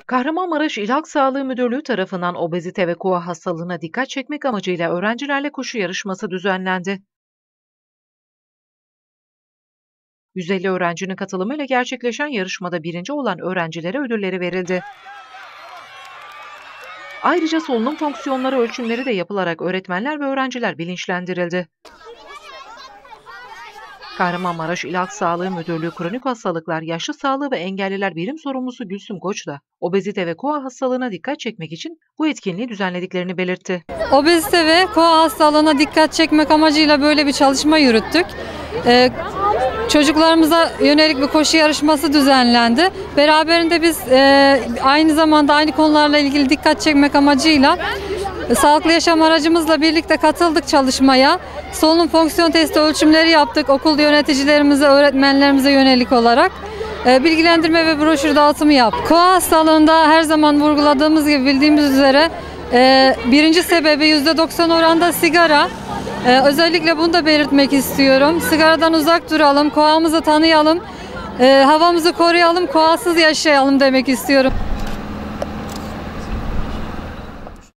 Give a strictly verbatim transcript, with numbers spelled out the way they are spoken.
Kahramanmaraş İl Halk Sağlığı Müdürlüğü tarafından obezite ve koa hastalığına dikkat çekmek amacıyla öğrencilerle koşu yarışması düzenlendi. yüz elli öğrencinin katılımıyla gerçekleşen yarışmada birinci olan öğrencilere ödülleri verildi. Ayrıca solunum fonksiyonları ölçümleri de yapılarak öğretmenler ve öğrenciler bilinçlendirildi. Kahramanmaraş İl Halk Sağlığı Müdürlüğü Kronik Hastalıklar, Yaşlı Sağlığı ve Engelliler Birim Sorumlusu Gülsüm Koç da obezite ve koa hastalığına dikkat çekmek için bu etkinliği düzenlediklerini belirtti. Obezite ve koa hastalığına dikkat çekmek amacıyla böyle bir çalışma yürüttük. Ee, çocuklarımıza yönelik bir koşu yarışması düzenlendi. Beraberinde biz e, aynı zamanda aynı konularla ilgili dikkat çekmek amacıyla e, sağlıklı yaşam aracımızla birlikte katıldık çalışmaya. Solunum fonksiyon testi ölçümleri yaptık okul yöneticilerimize, öğretmenlerimize yönelik olarak. E, bilgilendirme ve broşür dağıtımı yaptık. Koa hastalığında her zaman vurguladığımız gibi bildiğimiz üzere e, birinci sebebi yüzde doksan oranda sigara. Ee, özellikle bunu da belirtmek istiyorum. Sigaradan uzak duralım, koamızı tanıyalım, e, havamızı koruyalım, koasız yaşayalım demek istiyorum.